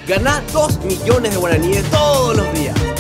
Ganá 2 millones de guaraníes todos los días.